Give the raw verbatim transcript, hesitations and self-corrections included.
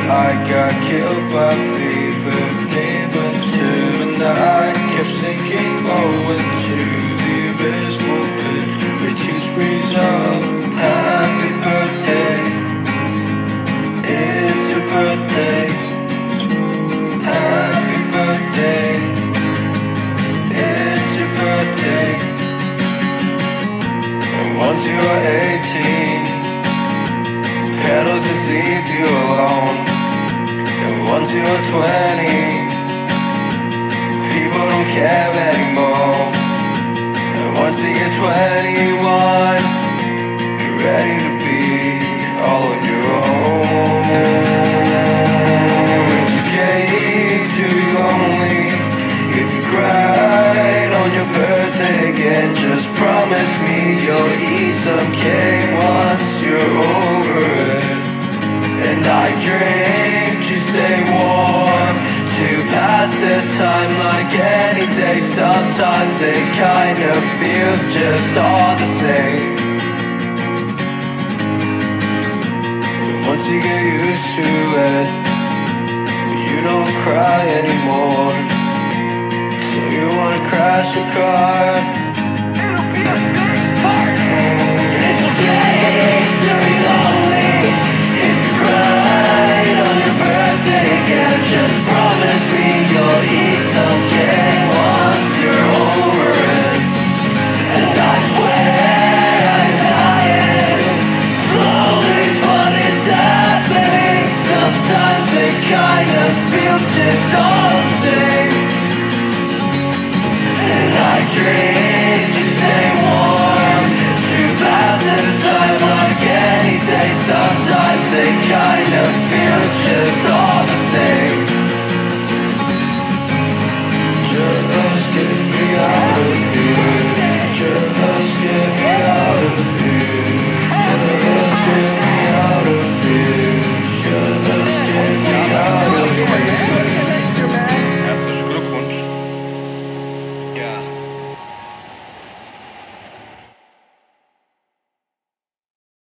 I got killed by fever near winter, and I kept sinking low into the abysmal pit where tears freeze up. Happy birthday, it's your birthday. Happy birthday, it's your birthday. And once you're eighteen, Pedos just leave you alone. And once you're twenty, people don't care anymore. And once you get twenty-one, you're ready to be all on your own. It's okay to be lonely. If you cried on your birthday again, just promise me you'll eat some cake once you're over it. And I drink to stay warm, to pass the time like any day. Sometimes it kind of feels just all the same. But once you get used to it, you don't cry anymore. So you wanna crash a car, it'll be a big party. It's okay to be lonely. If you cried on your birthday again, just